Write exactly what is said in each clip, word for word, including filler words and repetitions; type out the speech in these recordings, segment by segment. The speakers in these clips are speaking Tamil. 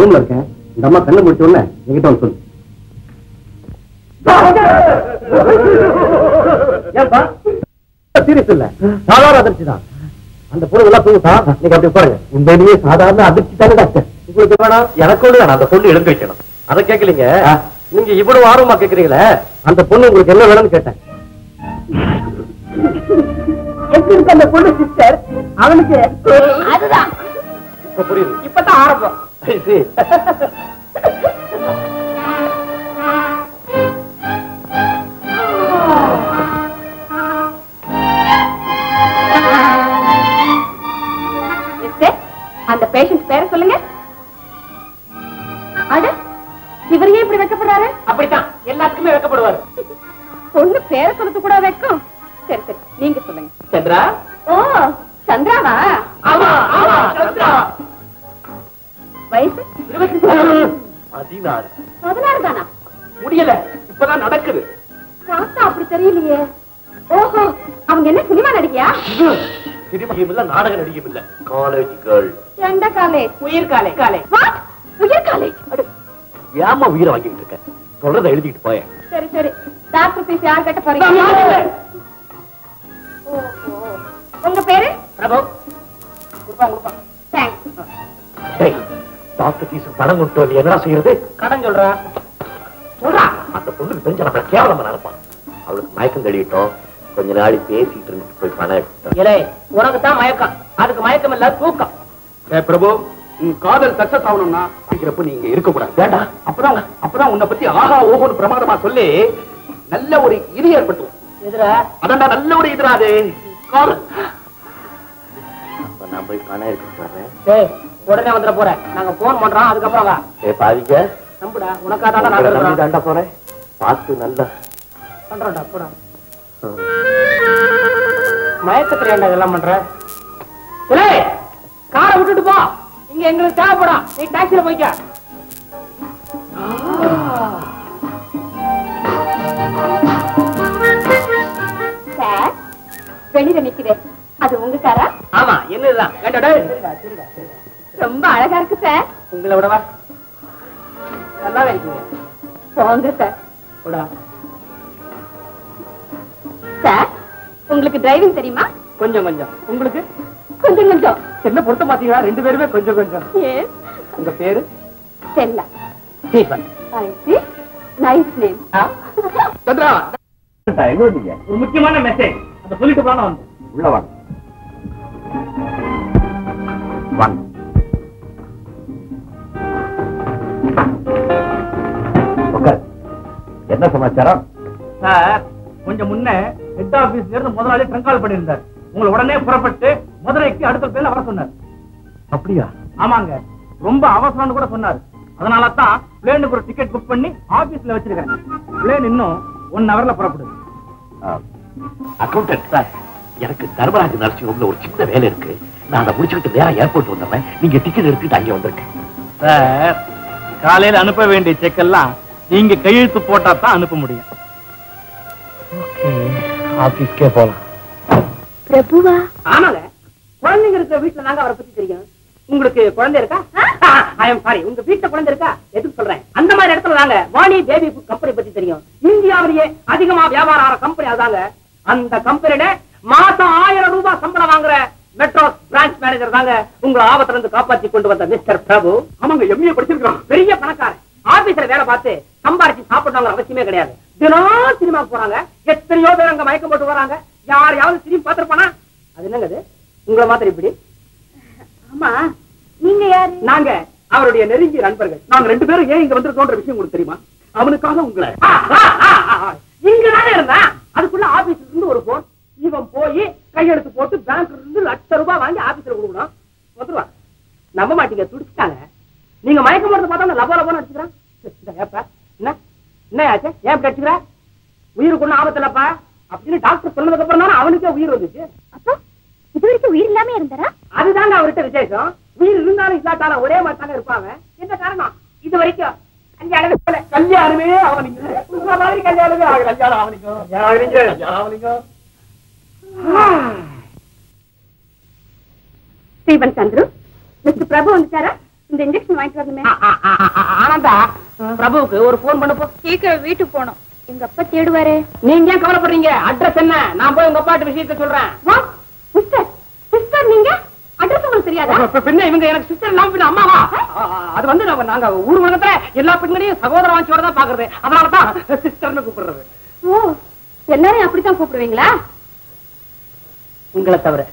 ரூம்ல இருக்கேன். இந்த அம்மா கண்ணு முடிச்ச உடனே என்கிட்ட வந்து சொல்லு. சீரியஸ் இல்ல, சாதாரண அதிர்ச்சி தான். அந்த பொருள் எல்லாம் தூங்குதா? நீங்க அப்படி பாருங்க. உண்மையிலேயே சாதாரண அதிர்ச்சி தானே டாக்டர். உங்களுக்கு வேணாம், எனக்கோடு வேணாம். அந்த பொண்ணு எழுந்து வைக்கணும். அதை கேட்கலீங்க. நீங்க இவ்வளவு ஆர்வமா கேட்கறீங்களே, அந்த பொண்ணு உங்களுக்கு என்ன வேணும்னு கேட்டேன். எப்படி இருக்கு அந்த பொண்ணு சிஸ்டர்? அவனுக்கு அதுதான் இப்ப புரியுது. இப்பதான் ஆரம்பம். அந்த பேஷண்ட் பேரை சொல்லுங்க. அட, இவர் ஏன் இப்படி வெக்கப்படுறாரு? அப்படித்தான் எல்லாத்துக்குமே வெக்கப்படுவாரு. பொண்ணு பேரை சொல்றது கூட வெக்கம். சரி சரி, நீங்க சொல்லுங்க. சந்திரா. ஓ, சந்திராவா? ஆமா ஆமா, சந்திரா. வயசு பதினாறு. பதினாறு தானா? முடியல, இப்பதான் நடக்குது. பார்த்தா அப்படி தெரியலையே. ஓஹோ, அவங்க என்ன சினிமா நடிகையா? சினிமாவும் இல்ல, நாடக நடிகையும் இல்ல, காலேஜ் கேர்ள். எந்த காலேஜ்? உயிர் காலேஜ். காலேஜ் உயிர் காலேஜ். ஏமா உயிரை வாங்கிட்டு இருக்க? சொல்றதை எழுதிட்டு போய. சரி சரி, டாக்டர் பீஸ் யார் கட்ட போறீங்க? உங்க பேரு? பிரபு. டாக்டர் பீஸ் பணம் கொண்டு வந்து என்ன செய்யறது? கடன் சொல்றா சொல்றா. அந்த பொண்ணுக்கு தெரிஞ்ச நம்ம கேவலமா நடப்பான். அவளுக்கு மயக்கம் தெளிவிட்டோம். கொஞ்ச நாளை பேசிட்டு இருந்துட்டு போய் பணம் எடுத்தோம். உனக்கு தான் மயக்கம், அதுக்கு மயக்கம் இல்ல தூக்கம். பிரபு, உன் காதல் சக்சஸ் ஆகணும்னா இருக்கிறப்ப நீங்க இருக்க கூடாது. வேண்டாம், அப்பதான் அப்பதான் உன்னை பத்தி ஆகா ஓகோன்னு பிரமாதமா சொல்லி நல்ல ஒரு இது ஏற்பட்டு. எதிரா? அதான் நல்ல ஒரு எதிராது காதல். அப்ப நான் போய் பணம் எடுத்து வர்றேன். உடனே வந்துட போறேன். நாங்க போன் பண்றோம், அதுக்கப்புறம் வா. ஏ பாதிக்க நம்புடா, உனக்காக தான் நான் தாண்டா போறேன். பார்த்து நல்லா பண்றோம்டா. போடா. மயக்கத்துல என்ன இதெல்லாம் பண்ற? காரை விட்டுட்டு போ. இங்க எங்களுக்கு தேவைப்படும். நீ டாக்ஸில போய்க்க. சார், வெளியில நிக்கிறேன். அது உங்க காரா? ஆமா, என்னதுதான். ரொம்ப அழகா இருக்கு சார். உங்களை விடவா? நல்லா இருக்கீங்க. போங்க சார். சார், உங்களுக்கு டிரைவிங் தெரியுமா? கொஞ்சம் கொஞ்சம். உங்களுக்கு? கொஞ்சம் கொஞ்சம். என்ன பொறுத்த மாட்டீங்களா? ரெண்டு பேருமே கொஞ்சம் கொஞ்சம். ஏன்? உங்க பேரு? Stella. Stephen. I see. Nice name. Chandra, எங்க வந்தீங்க? ஒரு முக்கியமான மெசேஜ். அத சொல்லிட்டு போனா வந்து. உள்ள வாங்க. வாங்க. ஓகே. என்ன சமாச்சாரம்? சார், கொஞ்சம் முன்ன ஹெட் ஆபீஸ்ல இருந்து முதலாளி ட்ரங்க் கால் பண்ணியிருந்தார். உங்களை உடனே புறப்பட்டு மதுரைக்கு அடுத்த பேர்ல வர சொன்னார். அப்படியா? ஆமாங்க, ரொம்ப அவசரம்னு கூட சொன்னார். அதனால தான் பிளேனுக்கு ஒரு டிக்கெட் புக் பண்ணி ஆபீஸ்ல வச்சிருக்கேன். பிளேன் இன்னும் ஒன் ஹவர்ல புறப்படுது. அக்கௌண்டன்ட் சார், எனக்கு தர்மராஜ் நர்சிங் ஹோம்ல ஒரு சின்ன வேலை இருக்கு. நான் அதை முடிச்சுக்கிட்டு நேரா ஏர்போர்ட் வந்துடுறேன். நீங்க டிக்கெட் எடுத்துட்டு அங்கே வந்திருக்கேன். சார், காலையில அனுப்ப வேண்டிய செக் எல்லாம் நீங்க கையெழுத்து போட்டா தான் அனுப்ப முடியும். ஆபீஸ்க்கே போலாம். பிரபுவா? ஆமாங்க, குழந்தைங்க இருக்கிற வீட்டுல நாங்க அவரை பத்தி தெரியும். உங்களுக்கு குழந்தை இருக்கா? ஐ எம் சாரி, உங்க வீட்டுல குழந்தை இருக்கா? எதுக்கு சொல்றேன், அந்த மாதிரி இடத்துல நாங்க வாணி பேபி ஃபுட் கம்பெனி பத்தி தெரியும். இந்தியாவிலேயே அதிகமா வியாபாரம் ஆகிற கம்பெனி அதாங்க. அந்த கம்பெனில மாசம் ஆயிரம் ரூபாய் சம்பளம் வாங்குற மெட்ரோ பிரான்ச் மேனேஜர் தாங்க உங்களை ஆபத்துல இருந்து காப்பாற்றி கொண்டு வந்த மிஸ்டர் பிரபு. ஆமாங்க, எம்ஏ படிச்சிருக்கான், பெரிய பணக்காரன். ஆபீஸ்ல வேலை பார்த்து சம்பாரிச்சு சாப்பிடுவாங்க அவசியமே கிடையாது. தினம் சினிமாவுக்கு போறாங்க. எத்தனையோ பேர் அங்க மயக்கம் போட்டு வராங்க. யாரையாவது சினிமா பார்த்திருப்பானா? அது என்னங்க உங்களை மாதிரி இப்படி? ஆமா, நீங்க யாரு? நாங்க அவருடைய நெருங்கிய நண்பர்கள். நாங்க ரெண்டு பேரும் ஏன் இங்க வந்திருக்கோன்ற விஷயம் உங்களுக்கு தெரியுமா? அவனுக்காக உங்களை இங்கதானே இருந்தா அதுக்குள்ள ஆபீஸ்ல இருந்து ஒரு போன். இவன் போய் கையெழுத்து போட்டு பேங்க்ல இருந்து லட்ச ரூபாய் வாங்கி ஆபீஸ்ல கொடுக்கணும். வந்துருவா. நம்ப மாட்டீங்க, துடிச்சிட்டாங்க. நீங்க மயக்கம் போறது பார்த்தா லபோ லபோன்னு அடிச்சுக்கிறான். என்ன என்ன ஆச்சு? ஏன் இப்படி அடிச்சுக்கிற? உயிருக்குள்ள ஆபத்துலப்பா அப்படின்னு டாக்டர் சொன்னதுக்கு அப்புறம் தானே அவனுக்கே உயிர் வந்துச்சு. அப்போ இது வரைக்கும் உயிர் இல்லாம இருந்தாரா? அதுதாங்க அவர்கிட்ட விசேஷம். உயிர் இருந்தாலும் இல்லாட்டாலும் ஒரே மாதிரி தானே இருப்பாங்க. என்ன காரணம்? இது வரைக்கும் கல்யாணமே கல்யாணமே அவனிங்க உங்க மாதிரி கல்யாணமே ஆகல. கல்யாணம் அவனிங்க அவனிங்க. ஸ்டீபன் சந்துரு, மிஸ்டர் பிரபு வந்துட்டாரா? இந்த இன்ஜெக்ஷன் வாங்கிட்டு வரணுமே. ஆனந்தா, பிரபுவுக்கு ஒரு போன் பண்ணப்போ. சீக்கிரம் வீட்டுக்கு போனோம், எங்க அப்பா தேடுவாரு. நீங்க ஏன் கவலைப்படுறீங்க? அட்ரஸ் என்ன? நான் போய் உங்க அப்பாட்ட விஷயத்தை சொல்றேன். சிஸ்டர், சிஸ்டர் நீங்க அட்ரஸ் உங்களுக்கு தெரியாதா? பின்ன இவங்க எனக்கு சிஸ்டர் இல்லாம பின்ன அம்மாவா? அது வந்து நாங்க ஊர் உலகத்துல எல்லா பெண்களையும் சகோதர வாஞ்சியோட தான் பாக்குறது. அதனாலதான் சிஸ்டர்னு கூப்பிடுறது. ஓ, எல்லாரையும் அப்படித்தான் கூப்பிடுவீங்களா? உங்களை தவிர.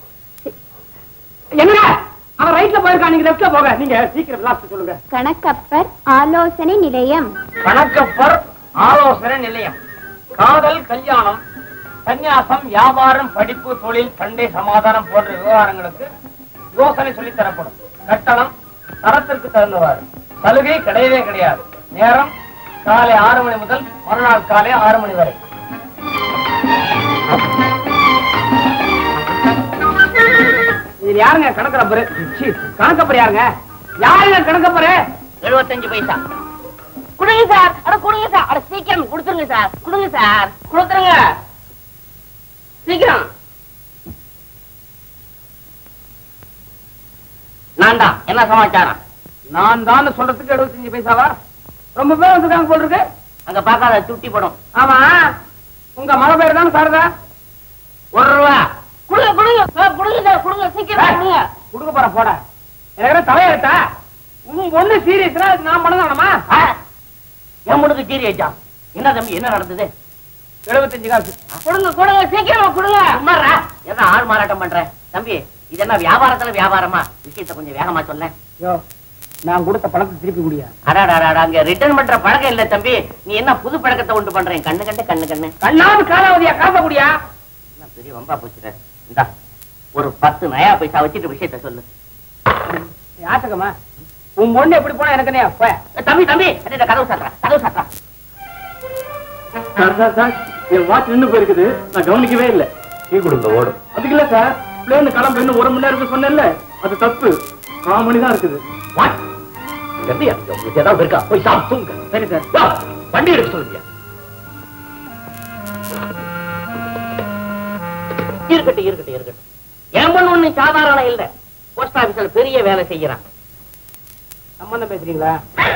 என்ன அவன் ரைட்ல போயிருக்கா, நீங்க லெப்ட்ல போக. நீங்க சீக்கிரம் லாஸ்ட் சொல்லுங்க. கணக்கப்பர் ஆலோசனை நிலையம். கணக்கப்பர் ஆலோசனை நிலையம். காதல், கல்யாணம், சந்நியாசம், வியாபாரம், படிப்பு, தொழில், சண்டை, சமாதானம் போன்ற விவகாரங்களுக்கு யோசனை சொல்லித் தரப்படும். கட்டணம் தரத்திற்கு தகுந்தவாறு. சலுகை கிடையவே கிடையாது. நேரம் காலை ஆறு மணி முதல் மறுநாள் காலை ஆறு மணி வரை. இது யாருங்க கணக்கப்பரு? கணக்கப்பரு யாருங்க? யாருங்க கணக்கப்பரு? எழுபத்தஞ்சு பைசா கொடுங்க சார். அட கொடுங்க சார். அட சீக்கிரம் கொடுத்துருங்க சார். கொடுங்க சார், கொடுத்துருங்க சீக்கிரம். நான் தான். என்ன சமாச்சாரம்? நான் தான் சொல்றதுக்கு எழுபத்தஞ்சு பைசாவா? ரொம்ப பேர் வந்துருக்காங்க போல் இருக்கு. அங்க பாக்காத துட்டி படம். ஆமா, உங்க மழை பேர் தான் சாரதா. ஒரு ரூபா கொடுங்க. கொடுங்க கொடுங்க சார், கொடுங்க சீக்கிரம் கொடுங்க. கொடுக்க போற போட. எனக்கு தலையெழுத்தா? உன் பொண்ணு சீரியஸ்னா நான் பண்ணதானமா? என் பொண்ணுக்கு சீரியஸா? என்ன தம்பி, என்ன நடந்தது? எழுபத்தஞ்சு காசு கொடுங்க. கொடுங்க சீக்கிரமா கொடுங்க. சும்மாறா, என்ன ஆள் மாறாட்டம் பண்ற தம்பி? இது என்ன வியாபாரத்துல வியாபாரமா? விஷயத்தை கொஞ்சம் வேகமா சொல்ல. நான் கொடுத்த பழக்கத்தை திருப்பி குடியா? அடாடா, அங்க ரிட்டர்ன் பண்ற பழக்கம் இல்ல தம்பி. நீ என்ன புது பழக்கத்தை உண்டு பண்றேன்? கண்ணு கண்டு கண்ணு கண்ணு கண்ணாவது காலாவதியா காச குடியா? என்ன பெரிய வம்பா போச்சு. இந்தா ஒரு பத்து நயா பைசா வச்சுட்டு விஷயத்த சொல்லு. யாசகமா, உன் பொண்ணு எப்படி போனா எனக்கு தம்பி தம்பி கதவு சாத்துறா, கதவு சாத்துறா. என் வாட்ச் நின்று போயிருக்குது, நான் கவனிக்கவே இல்லை. டீ கொடுங்க ஓடும். அதுக்கு இல்ல சார், பிளேன் கிளம்பு இன்னும் ஒரு மணி நேரம் சொன்னேன்ல, அது தப்பு. கால் மணி தான் இருக்குது. ஏதாவது இருக்கா? போய் சாப்பிட்டு. சரி சார், வண்டி எடுக்க சொல்லுங்க. இருக்கட்டும் இருக்கட்டும் இருக்கட்டும். என் பொண்ணு ஒண்ணு சாதாரண இல்ல. போஸ்ட் ஆபீஸ்ல பெரிய வேலை செய்யறான். சம்பந்தம் பேசுறீங்களா?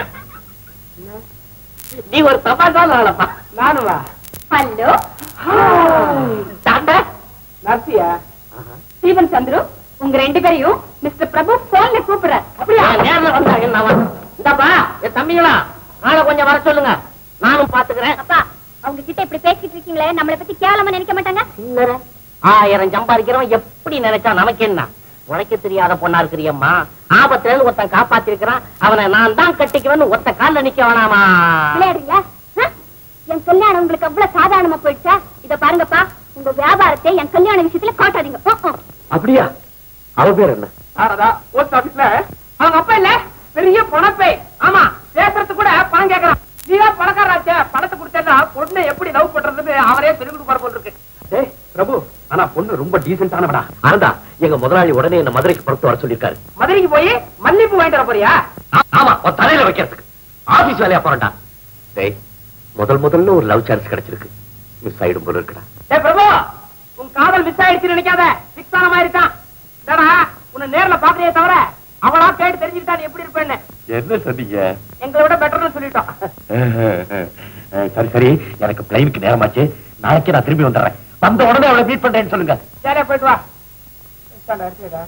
நீ ஒரு தபால்தான் ஆளப்பா. நானுவா? ஹலோ டாக்டர் நர்சியா? ஸ்டீவன் சந்துரு, உங்க ரெண்டு பேரையும் மிஸ்டர் பிரபு போன்ல கூப்பிடுறார். அப்படியா? நேர்ல வந்தா என்னவா? இந்தப்பா என் தம்பிங்களா, நாளை கொஞ்சம் வர சொல்லுங்க, நானும் பாத்துக்கிறேன். அப்பா, அவங்க கிட்ட இப்படி பேசிட்டு இருக்கீங்களே, நம்மளை பத்தி கேவலமா நினைக்க மாட்டாங்க? சில்லற ஆயிரம் சம்பாதிக்கிறவன் எப்படி நினைச்சா நமக்கு என்ன? உழைக்க தெரியாத பொண்ணா இருக்கிறியம்மா. ஆபத்துல இருந்து ஒருத்தன் காப்பாத்திருக்கிறான், அவனை நான் தான் கட்டிக்குவேன்னு ஒத்த கால்ல நிக்க வேணாமா? விளையாடுறீங்களா? என் கல்யாணம் உங்களுக்கு அவ்வளவு சாதாரணமா போயிடுச்சா? இத பாருங்கப்பா, உங்க வியாபாரத்தை என் கல்யாண விஷயத்துல காட்டாதீங்க. அப்படியா? அவ பேர் என்ன? போஸ்ட் ஆபீஸ்ல அவங்க அப்பா இல்ல, பெரிய பணப்பை. ஆமா, பேசுறது கூட பணம் கேட்கறான். நீதான் பணக்காராச்ச, பணத்தை கொடுத்தா பொண்ணு எப்படி லவ் பண்றதுன்னு அவரே சொல்லி கொடுப்பாரு போல் இருக்கு. பிரபு, ஆனா பொண்ணு ரொம்ப டீசென்டானவடா. ஆனந்தா, எங்க முதலாளி உடனே என்ன மதுரைக்கு புறத்து வர சொல்லிருக்காரு. மதுரைக்கு போய் மல்லிப்பூ வாங்கிட்டு வர போறியா? ஆமா, தலையில வைக்கிறதுக்கு. ஆபீஸ் வேலையா போறா. டேய், முதல் முதல்ல ஒரு லவ் சான்ஸ் கிடைச்சிருக்கு. மிஸ் ஆயிடும் போல இருக்குடா. டேய் பிரபு, உன் காதல் மிஸ் ஆயிடுச்சுன்னு நினைக்காத. பிக்ஸ் ஆன மாதிரி தான். டேடா, உன்னை நேர்ல பாக்குறியே தவிர அவளா கேட்டு தெரிஞ்சுக்கிட்டா நீ எப்படி இருப்பேன்னு. என்ன சொன்னீங்க? எங்களை விட பெட்டர்னு சொல்லிட்டோம். சரி சரி, எனக்கு பிளைனுக்கு நேரமாச்சு. நாளைக்கு நான் திரும்பி வந்துடுறேன். வந்த உடனே அவளை மீட் பண்றேன்னு சொல்லுங்க. சரியா, போயிட்டு வா. எடுத்துடா.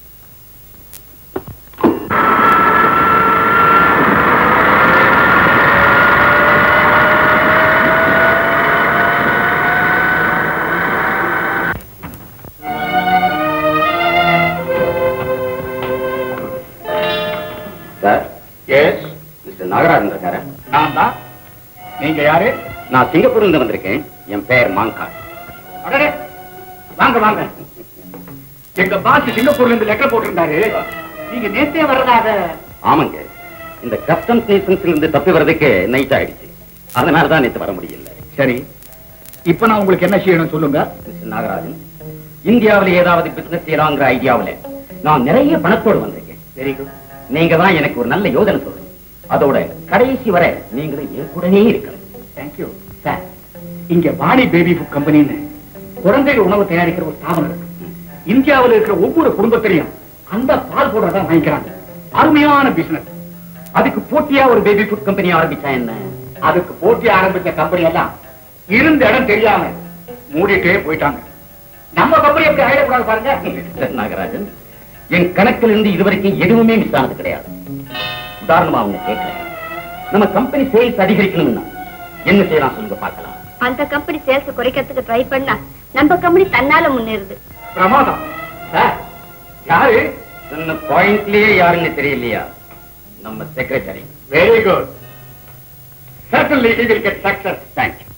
சார், எஸ் மிஸ்டர் நாகராஜன் இருக்காரு. நான் தான். நீங்க யாரு? நான் சிங்கப்பூர்ல இருந்து வந்திருக்கேன். என் பெயர் மாங்கா. அடடே, வாங்க வாங்க. எங்க பாஸ் சிங்கப்பூர்ல இருந்து லெட்டர் போட்டிருந்தாரு, நீங்க நேத்தே வர்றதாக. ஆமாங்க, இந்த கஸ்டம்ஸ் நேஷன்ஸ்ல இருந்து தப்பி வர்றதுக்கு நைட் ஆயிடுச்சு. அதனாலதான் நேற்று வர முடியல. சரி, இப்ப நான் உங்களுக்கு என்ன செய்யணும் சொல்லுங்க. மிஸ்டர் நாகராஜன், இந்தியாவில ஏதாவது பிசினஸ் செய்யலாங்கிற ஐடியாவில நான் நிறைய பணத்தோடு வந்திருக்கேன். Very good. நீங்க தான் எனக்கு ஒரு நல்ல யோசனை சொல்லுங்க. அதோட கடைசி வரை நீங்களும் என் கூடவே இருக்கணும். Thank you sir. இங்க வாணி பேபி ஃபுட் கம்பெனின்னு குழந்தைகள் உணவு தயாரிக்கிற ஒரு ஸ்தாபனம் இருக்கு. இந்தியாவில் இருக்கிற ஒவ்வொரு குடும்பத்திலையும் அந்த பால் பவுடர் தான் வாங்கிக்கிறாங்க. அருமையான பிசினஸ். அதுக்கு போட்டியா ஒரு பேபி ஃபுட் கம்பெனி ஆரம்பிச்சா என்ன? அதுக்கு போட்டி ஆரம்பிச்ச கம்பெனி எல்லாம் இருந்த இடம் தெரியாம மூடிட்டே போயிட்டாங்க. நம்ம கம்பெனி எப்படி ஆயிடக்கூடாது பாருங்க. நாகராஜன், என் கணக்கில் இருந்து இதுவரைக்கும் எதுவுமே மிஸ் ஆனது கிடையாது. உதாரணமா அவங்க கேட்கிறேன், நம்ம கம்பெனி சேல்ஸ் அதிகரிக்கணும்னா என்ன செய்யலாம் சொல்லுங்க பார்க்கலாம். அந்த கம்பெனி சேல்ஸ் குறைக்கிறதுக்கு ட்ரை பண்ணா நம்ம கம்பெனி தன்னால முன்னேறுது. பிரமாதம். யாரு சொன்ன பாயிண்ட்லயே யாருன்னு தெரியலையா? நம்ம secretary. Very good. Certainly he will get success. Thank you.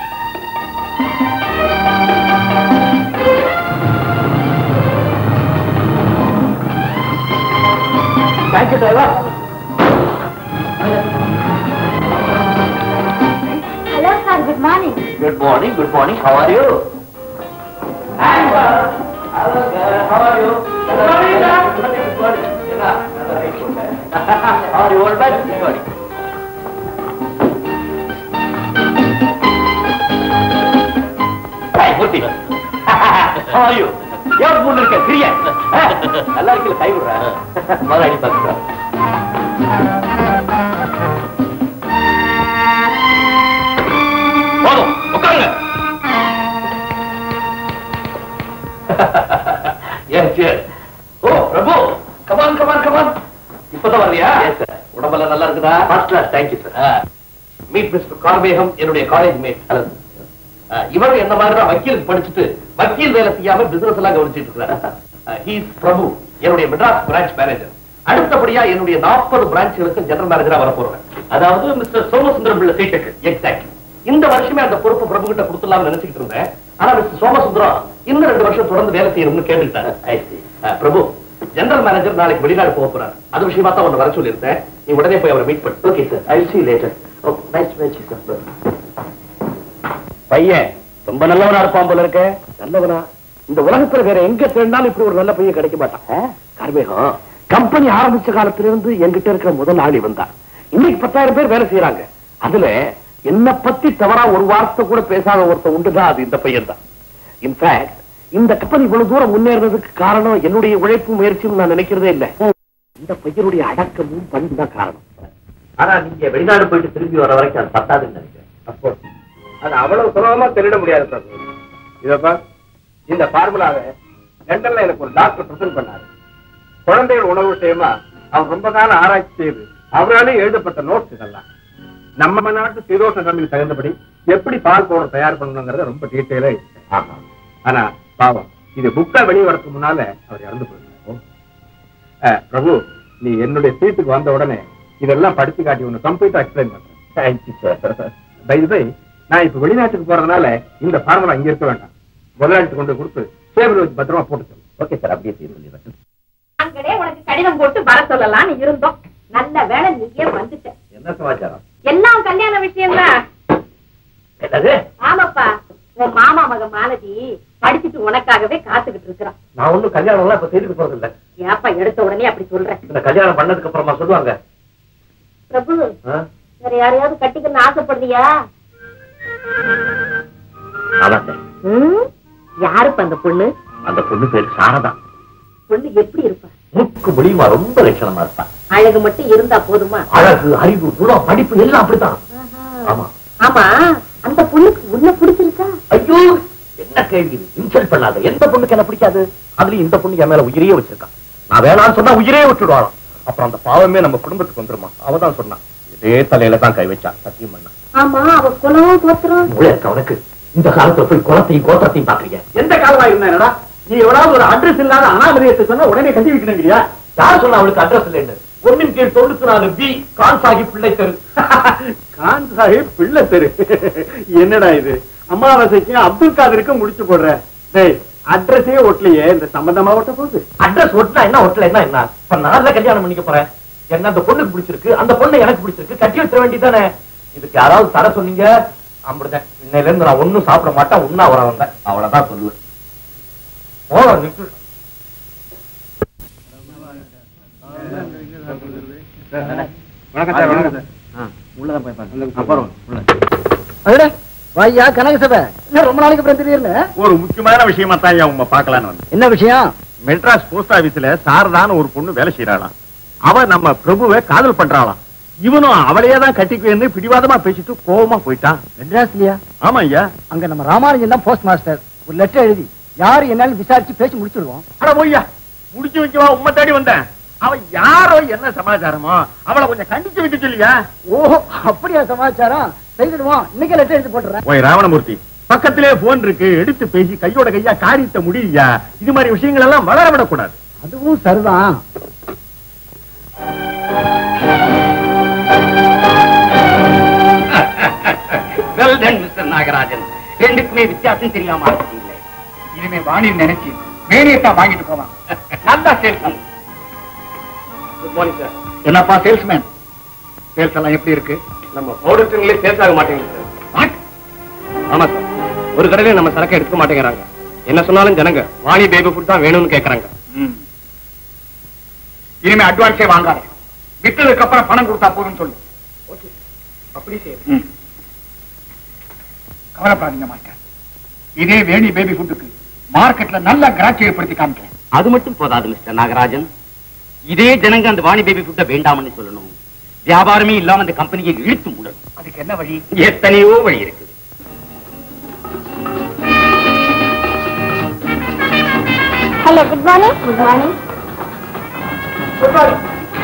Thank you, driver. Hello sir, good morning. Good morning, good morning. How are you? Hi, sir. Hello, sir. How are you? Good morning, sir. Good morning, good morning. How are you, old man? Good morning. Hi, Murthy. How are you? ஏன் மூணு இருக்க சிறிய நல்லா இருக்கல கை விடுற முதலாளி பார்க்க போதும் உட்காருங்க. ஓ பிரபு, கமான் கமான் கமான். இப்பதான் வர்றியா? உடம்பெல்லாம் நல்லா இருக்குதா? First class. Thank you sir. Meet mister Karmegam, என்னுடைய காலேஜ் மேட். ஹலோ. இவரும் என்ன மாதிரி தான் வக்கீல் படிச்சுட்டு வக்கீல் வேலை செய்யாம பிசினஸ் எல்லாம் கவனிச்சிட்டு இருக்கிறார். ஹி இஸ் பிரபு, என்னுடைய மெட்ராஸ் பிரான்ச் மேனேஜர். அடுத்தபடியா என்னுடைய நாற்பது பிரான்ச்சுகளுக்கு ஜெனரல் மேனேஜரா வர போறேன். அதாவது மிஸ்டர் சோமசுந்தரம் பிள்ளை சீட்டுக்கு. எக்ஸாக்ட். இந்த வருஷமே அந்த பொறுப்பு பிரபு கிட்ட கொடுத்துடலாம்னு நினைச்சிட்டு இருந்தேன். ஆனா மிஸ்டர் சோமசுந்தரம் இன்னும் ரெண்டு வருஷம் தொடர்ந்து வேலை செய்யணும்னு கேட்டுட்டாரு. பிரபு, ஜெனரல் மேனேஜர் நாளைக்கு வெளிநாடு போக போறாரு. அது விஷயமா தான் ஒன்னு வர சொல்லியிருந்தேன். நீ உடனே போய் அவரை மீட் பண்ணு. Okay sir, I will see you later. Oh, nice to meet you, sir. பையன் ரொம்ப நல்லவனா இருப்பான் போல இருக்க. நல்லவனா? இந்த உலகத்துல வேற எங்க தேடினாலும் இப்படி ஒரு நல்ல பையன் கிடைக்க மாட்டான். கார்மேகம், கம்பெனி ஆரம்பிச்ச காலத்துல இருந்து என்கிட்ட இருக்கிற முதல் ஆள் இவன் தான். இன்னைக்கு பத்தாயிரம் பேர் வேலை செய்யறாங்க. அதுல என்ன பத்தி தவறா ஒரு வார்த்தை கூட பேசாத ஒருத்தன் உண்டுதான், அது இந்த பையன் தான். இன்ஃபேக்ட் இந்த கம்பெனி இவ்வளவு தூரம் முன்னேறதுக்கு காரணம் என்னுடைய உழைப்பு முயற்சியும் நான் நினைக்கிறதே இல்லை. இந்த பையனுடைய அடக்கமும் பண்பு தான் காரணம். ஆனா நீங்க வெளிநாடு போயிட்டு திரும்பி வர வரைக்கும் அது பத்தாதுன்னு நினைக்கிறேன். அப்போ அது அவ்வளவு சுலபமா திருட முடியாது பிரபு. இதப்பா, இந்த பார்முலாவை லண்டன்ல எனக்கு ஒரு டாக்டர் பிரசன்ட் பண்ணாரு. குழந்தைகள் உணவு விஷயமா அவர் ரொம்ப காலம் ஆராய்ச்சி செய்து அவராலே எழுதப்பட்ட நோட்ஸ் இதெல்லாம். நம்ம நாட்டு சீதோஷ நிலைமைக்கு தகுந்தபடி எப்படி பால் பவுடர் தயார் பண்ணணுங்கிறத ரொம்ப டீட்டெயிலா இருக்கு. ஆனா பாவம், இது புக்கா வெளியே வரதுக்கு முன்னால அவர் இறந்து போயிருந்தார். பிரபு, நீ என்னுடைய சீட்டுக்கு வந்த உடனே இதெல்லாம் படிச்சு காட்டி ஒன்னு கம்ப்ளீட்டா எக்ஸ்பிளைன் பண்றேன். Thank you sir. By the by, நான் இப்ப வெளிநாட்டுக்கு போறதுனால இந்த ஃபார்முலா இங்க இருக்க வேண்டாம். முதலாளிட்டு கொண்டு கொடுத்து சேவல் வச்சு பத்திரமா போட்டு. ஓகே சார், அப்படியே செய்ய. அங்கடே உனக்கு கடிதம் போட்டு வர சொல்லலாம்னு இருந்தோம். நல்ல வேலை நீயே வந்துட்ட. என்ன சமாச்சாரம்? எல்லாம் கல்யாண விஷயம் தான். என்னது? ஆமாப்பா, உன் மாமா மக மாலதி படிச்சுட்டு உனக்காகவே காத்துக்கிட்டு இருக்கிறான். நான் ஒண்ணும் கல்யாணம் எல்லாம் இப்ப செய்துட்டு போறது இல்ல. ஏப்பா எடுத்த உடனே அப்படி சொல்றேன்? இந்த கல்யாணம் பண்ணதுக்கு அப்புறமா சொல்லுவாங்க. பிரபு, வேற யாரையாவது கட்டிக்கணும்னு ஆசைப்படுறியா? யாருப்பா அந்த பொண்ணு? அந்த பொண்ணு பேரு சாரதா. பொண்ணு எப்படி இருப்பா? முக்கு முடியுமா, ரொம்ப லட்சணமா இருப்பா. அழகு மட்டும் இருந்தா போதுமா? அழகு, அறிவு, குணம், படிப்பு எல்லாம் அப்படித்தான். ஆமா ஆமா, அந்த பொண்ணுக்கு உன்ன பிடிச்சிருக்கா? ஐயோ, என்ன கேள்வி! இன்சல்ட் பண்ணாத. எந்த பொண்ணுக்கு என்ன பிடிக்காது? அதுலயும் இந்த பொண்ணு என் மேல உயிரையே வச்சிருக்கான். நான் வேணான்னு சொன்னா உயிரே விட்டுடுவாளாம். அப்புறம் அந்த பாவமே நம்ம குடும்பத்துக்கு வந்துருமா? அவதான் சொன்னான். இதே தலையில தான் கை வச்சா, சத்தியம் பண்ணா. ஆமா, அவ குலம் கோத்திரம் உனக்கு இந்த காலத்துல போய் குளத்தையும் கோத்திரத்தையும் பாக்குறீங்க. எந்த காலமா இருந்தா நீ எவ்வளவு ஒரு அட்ரஸ் இல்லாத அனாமரியத்தை சொன்னா உடனே கட்டி வைக்கணுங்கிறியா? யார் சொன்னா அவளுக்கு அட்ரஸ் இல்லைன்னு? ஒன்னின் கீழ் தொண்ணூத்தி நாலு பி கான் சாஹிப் பிள்ளை தெரு. கான் சாஹிப் பிள்ளை தெரு? என்னடா இது, அமாவாசைக்கு அப்துல் காதருக்கும் முடிச்சு போடுற. டேய், அட்ரஸே ஒட்டலையே, இந்த சம்பந்தமா ஒட்ட போகுது. அட்ரஸ் ஒட்டினா என்ன, ஒட்டல என்ன என்ன? இப்ப நான் கல்யாணம் பண்ணிக்க போறேன். என்ன அந்த பொண்ணுக்கு பிடிச்சிருக்கு, அந்த பொண்ணு எனக்கு பிடிச்சிருக்கு, கட்டி வச்சிட வேண்டியதானே. இதுக்கு யாராவது தர சொன்னீங்க அப்படிதான். இன்னையில இருந்து நான் ஒண்ணும் சாப்பிட மாட்டேன், உண்ணா வர வந்தேன், அவ்வளவுதான் சொல்லுவேன். ரொம்ப நாளைக்கு அப்புறம் திடீர்னு ஒரு முக்கியமான விஷயமா தான் உங்க பாக்கலான்னு. என்ன விஷயம்? மெட்ராஸ் போஸ்ட் ஆபீஸ்ல சாரதான ஒரு பொண்ணு வேலை செய்யறாளாம். அவ நம்ம பிரபுவை காதல் பண்றாளாம். இவனும் அவளையே தான் கட்டிக்குவேன்னு பிடிவாதமா பேசிட்டு கோவமா போயிட்டான். மெட்ராஸ்லயா? ஆமா ஐயா. அங்க நம்ம ராமானுஜன் தான் போஸ்ட் மாஸ்டர். ஒரு லெட்டர் எழுதி யாரு என்னன்னு விசாரிச்சு பேசி முடிச்சிருவோம். அட போய்யா, முடிச்சு வைக்கவா உண்மை தேடி வந்தேன். அவன் யாரோ என்ன சமாச்சாரமோ அவளை கொஞ்சம் கண்டிச்சு வைக்க சொல்லியா. ஓஹோ, அப்படியா சமாச்சாரம்? செய்திடுவோம், இன்னைக்கே லெட்டர் எழுதி போட்டுறேன். ஓய் ராவணமூர்த்தி, பக்கத்திலே போன் இருக்கு, எடுத்து பேசி கையோட கையா காரியத்தை முடியா. இது மாதிரி விஷயங்கள் எல்லாம் வளர விடக்கூடாது. அதுவும் சரிதான். மிஸ்டர் நாகராஜன், ரெண்டுக்குமே வித்தியாசம் தெரியாம இருக்கீங்களே. இனிமே வாணி நினைச்சு வேலையத்தான் வாங்கிட்டு போவான். நல்லா சேல்ஸ்மேன். Good morning sir. என்னப்பா சேல்ஸ்மேன், சேல்ஸ் எல்லாம் எப்படி இருக்கு? நம்ம பவுடர்ங்களே சேல்ஸ் ஆக மாட்டேங்குது சார். ஆமா சார், ஒரு கடையில நம்ம சரக்கு எடுக்க மாட்டேங்கிறாங்க. என்ன சொன்னாலும் ஜனங்க வாணி பேபி ஃபுட் தான் வேணும்னு கேக்குறாங்க. இனிமே அட்வான்ஸே வாங்காத, வித்ததுக்கு அப்புறம் பணம் கொடுத்தா போதும் சொல்லு. ஓகே சார், அப்படி சரி. கவலைப்படாதீங்க மாஸ்டர், இதே வேணி பேபி ஃபுட்டுக்கு மார்க்கெட்ல நல்ல கிராட்சி ஏற்படுத்தி காமிக்கிறேன். அது மட்டும் போதாது மிஸ்டர் நாகராஜன், இதே ஜனங்க அந்த வாணி பேபி ஃபுட்டை வேண்டாம்னு சொல்லணும். வியாபாரமே இல்லாம அந்த கம்பெனியை இழுத்து மூடணும். அதுக்கு என்ன வழி? எத்தனையோ வழி இருக்கு. Hello, good morning. Good morning. Good morning.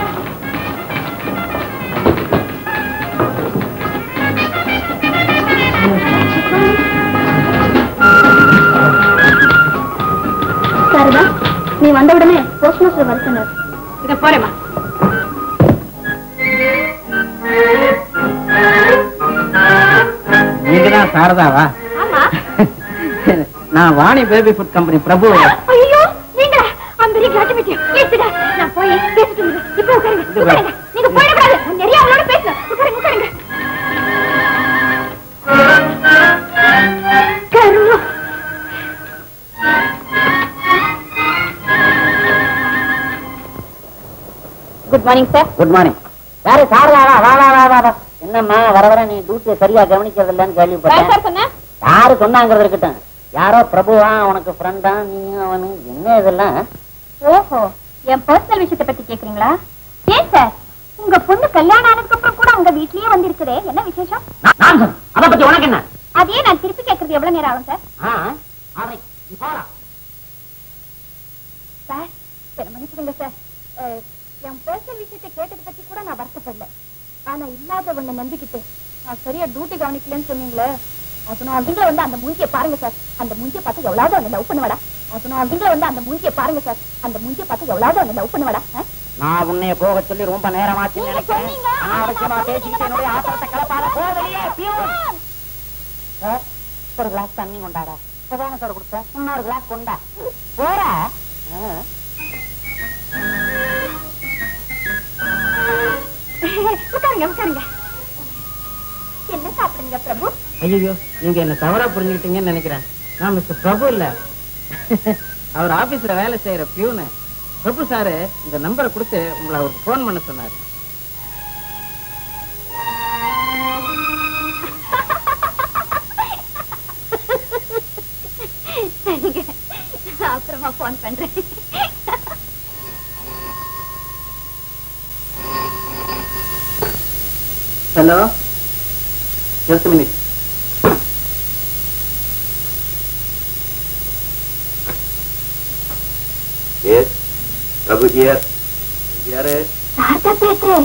Sarada, நீ வந்த உடனே போஸ்ட் மாஸ்டர் வர சொன்னார். இத போறேமா. நீங்கதான் சாரதாவா? ஆமா. நான் Vani baby food company Prabhu. ஐயோ, நீங்க I'm very glad to meet you. Please sit down. நான் போய் பேசிட்டு வந்துறேன். இப்போ உட்காருங்க. உட்காருங்க. நீங்க போயிட கூடாது. நான் நிறைய அவளோட பேசணும். உட்காருங்க, உட்காருங்க. கருமா. Good morning sir. Good morning. யாரு சாரதாவா? வா வா வா வா வா. என்னம்மா வர வர நீ டியூட்டியை சரியா கவனிக்கிறது இல்லைன்னு கேள்விப்பட்டேன். சார் சொன்னேன். யாரு சொன்னாங்கிறது இருக்கட்டும். யாரோ பிரபுவா உனக்கு ஃப்ரெண்டா? நீ அவனு என்ன இதெல்லாம்? ஓஹோ, என் பர்சனல் விஷயத்தை பத்தி கேக்குறீங்களா? ஏன் சார், உங்க பொண்ணு கல்யாணம் ஆனதுக்கு அப்புறம் கூட உங்க வீட்லயே வந்து இருக்குதே, என்ன விசேஷம்? அத பத்தி உனக்கு என்ன? அதே நான் திருப்பி கேக்குறது எவ்வளவு நேரம் ஆகும் சார்? சார், என்ன மன்னிச்சிடுங்க சார். என் பர்சனல் விஷயத்தை கேட்டதை பத்தி கூட நான் வருத்தப்படல. ஆனா இல்லாத ஒண்ணு நம்பிக்கிட்டு நான் சரியா டியூட்டி கவனிக்கலன்னு சொன்னீங்களே, அதனால நீங்கள வந்து அந்த மூஞ்சியை பாருங்க சார். அந்த மூஞ்சியை பார்த்து எவ்வளவு ஒண்ணு லவ் பண்ணுவாடா. அதனால நீங்கள வந்து அந்த மூஞ்சியை பாருங்க சார். அந்த மூஞ்சியை பார்த்து எவ்வளவு ஒண்ணு லவ் பண்ணுவாடா. நான் உன்னைய போக சொல்லி ரொம்ப நேரமாச்சு நினைக்கிறேன். அனாவசியமா பேசிக்கிட்டு என்னுடைய ஆத்திரத்தை கலப்பாத. போ வெளியே. சார், ஒரு கிளாஸ் தண்ணி கொண்டாடா. இப்பதானே சார் கொடுத்தேன், இன்னொரு கிளாஸ் கொண்டா. போற உட்காருங்க, உட்காருங்க. என்ன சாப்பிடுங்க பிரபு? ஐயோ, நீங்க என்ன தவறா புரிஞ்சுக்கிட்டீங்கன்னு நினைக்கிறேன். நான் மிஸ்டர் பிரபு இல்ல, அவர் ஆபீஸ்ல வேலை செய்யற பியூனு. பிரபு சாரு இந்த நம்பரை கொடுத்து உங்களை அவருக்கு போன் பண்ண சொன்னாரு. சரிங்க, அப்புறமா போன் பண்றேன். Hello, just minute. Yes, Prabhu here. யாரு? சாரதா பேசுறேன்.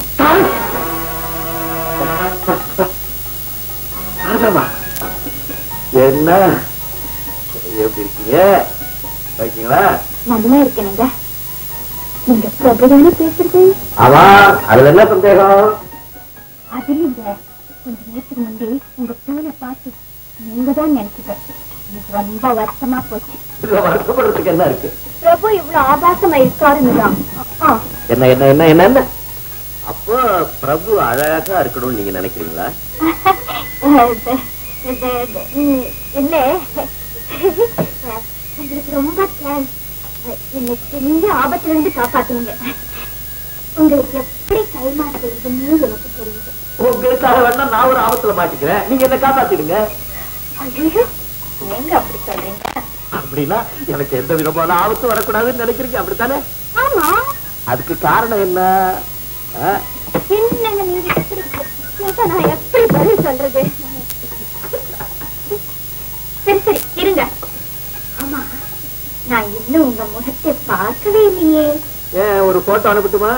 சாரதாவா? என்ன எப்படி இருக்கீங்க? இருக்கீங்களா? நல்லா இருக்கேனுங்க. நீங்க பிரபு தானே பேசுறது? ஆமா, அதுல என்ன சந்தேகம்? அது இல்லைங்க, கொஞ்ச நேரத்துக்கு முந்தி உங்க பிள்ளைய பார்த்து நீங்க தான் நினைச்சுட்டேன். எனக்கு ரொம்ப வருத்தமா போச்சு. வருத்தப்படுறதுக்கு என்ன இருக்கு? பிரபு இவ்வளவு ஆபாசமா இருக்காருன்னுதான். என்ன என்ன என்ன என்ன என்ன அப்போ பிரபு அழகா இருக்கணும்னு நீங்க நினைக்கிறீங்களா? இல்ல, உங்களுக்கு ரொம்ப தேங்க்ஸ். என்னை தெரிஞ்ச ஆபத்துல இருந்து காப்பாத்துனீங்க. உங்களுக்கு எப்படி கைமாறுறதுன்னு எனக்கு தெரியுது. உங்களுக்காக வேணா நான் ஒரு ஆபத்துல மாட்டிக்கிறேன், நீங்க என்ன காப்பாத்திடுங்க. ஐயோ, நீங்க அப்படி சொல்றீங்க? அப்படின்னா எனக்கு எந்த விதமான ஆபத்து வரக்கூடாதுன்னு நினைக்கிறீங்க, அப்படித்தானே? ஆமா, அதுக்கு காரணம் என்ன? என்னங்க நீங்க எப்படி கேட்டா நான் எப்படி பதில் சொல்றது? சரி சரி இருங்க. ஆமா, நான் இன்னும் உங்க முகத்தை பார்க்கவே இல்லையே. ஏன் ஒரு போட்டோ அனுப்பட்டுமா?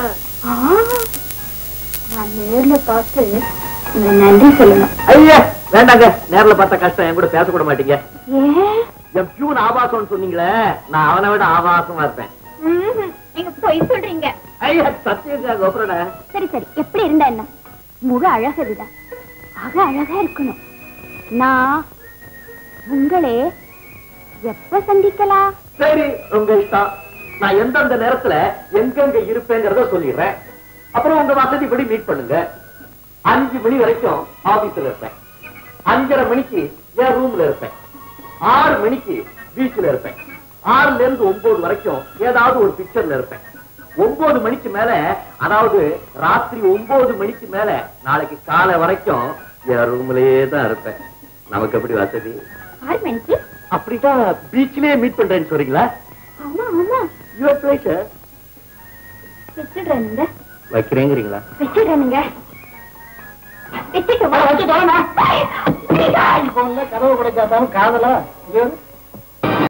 நான் நேர்ல பார்த்து நன்றி சொல்லணும். ஐயா வேண்டாங்க, நேர்ல பார்த்த கஷ்டம், என் கூட பேசக்கூட மாட்டீங்க. ஏன்? என் பியூன் ஆபாசம்னு சொன்னீங்களே, நான் அவனை விட ஆபாசமா இருப்பேன். நீங்க போய் சொல்றீங்க. ஐயா சத்தியங்க கோபுரட. சரி சரி, எப்படி இருந்தா என்ன? முக அழக விட அக அழகா இருக்கணும். நான் உங்களே எப்ப சந்திக்கலாம்? சரி உங்க இஷ்டம். நான் எந்தெந்த நேரத்துல எங்கெங்க இருப்பேங்கிறத சொல்லிடுறேன். அப்புறம் உங்க வசதிப்படி மீட் பண்ணுங்க. அஞ்சு மணி வரைக்கும் ஆபீஸ்ல இருப்பேன். அஞ்சரை மணிக்கு என் ரூம்ல இருப்பேன். ஆறு மணிக்கு பீச்ல இருப்பேன். ஆறுல இருந்து ஒன்பது வரைக்கும் ஏதாவது ஒரு பிக்சர்ல இருப்பேன். ஒன்பது மணிக்கு மேல, அதாவது ராத்திரி ஒன்பது மணிக்கு மேல நாளைக்கு காலை வரைக்கும் என் ரூம்லயே தான் இருப்பேன். நமக்கு எப்படி வசதி? ஆறு மணிக்கு அப்படிதான் பீச்லயே மீட் பண்றேன்னு சொல்றீங்களா? ஆமா ஆமா. Your pleasure. வச்சிடுறேனுங்க. வைக்கிறேங்கிறீங்களா? வச்சிடுறேனுங்க. வச்சுட்டு கதவு கிடைக்காதாலும் காதலா